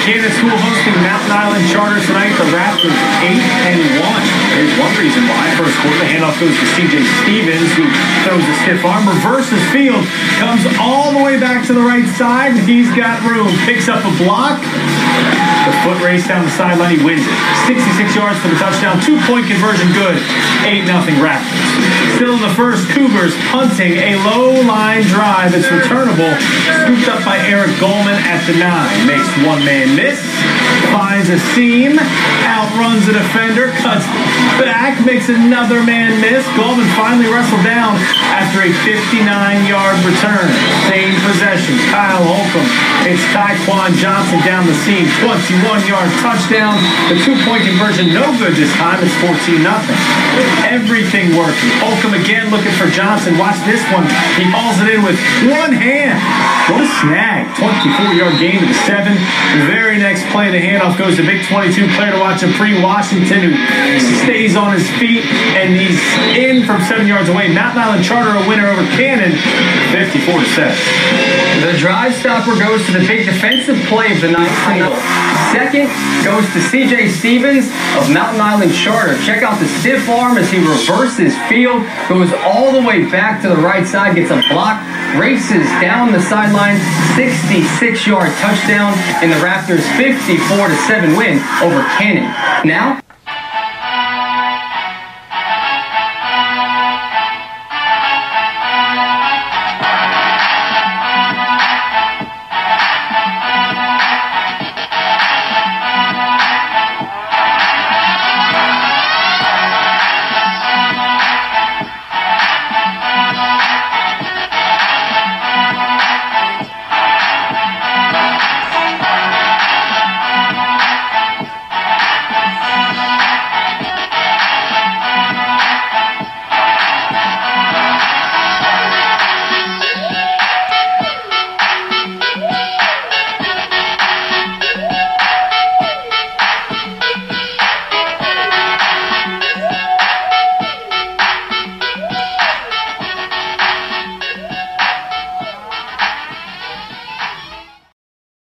Cannon School hosting Mountain Island Charter tonight. The Raptors 8-1. Here's one reason why. First quarter, the handoff goes to C.J. Stevens, who throws a stiff arm, reverses field, comes all the way back to the right side. He's got room, picks up a block. The foot race down the sideline, he wins it. 66 yards for the touchdown, 2-point conversion good. 8-0 Raptors. Still in the first, Cougars punting a low line drive. It's returnable. Scooped up by Eric Goldman at the 9. Makes one man miss. Finds a seam. Outruns a defender. Cuts back. Makes another man miss. Goldman finally wrestled down after a 59-yard return. Same possession. Kyle Holcomb. It's Tyquan Johnson down the seam. 21-yard touchdown. The 2-point conversion no good this time. It's 14-0. Everything working. Holcomb again looking for Johnson. Watch this one. He hauls it in with one hand. What a snag. 24-yard gain to the 7. The very next play, the handoff goes to big 22 player to watch, Apri Washington, who stays on his feet, and he's in from 7 yards away. Mountain Island Charter a winner over Cannon, 54-7. The drive stopper goes to the big defensive play of the night title. Second goes to C.J. Stevens of Mountain Island Charter. Check out the stiff arm as he reverses field, goes all the way back to the right side, gets a block, races down the sideline, 66-yard touchdown in the Raptors' 54-7 win over Cannon. Now,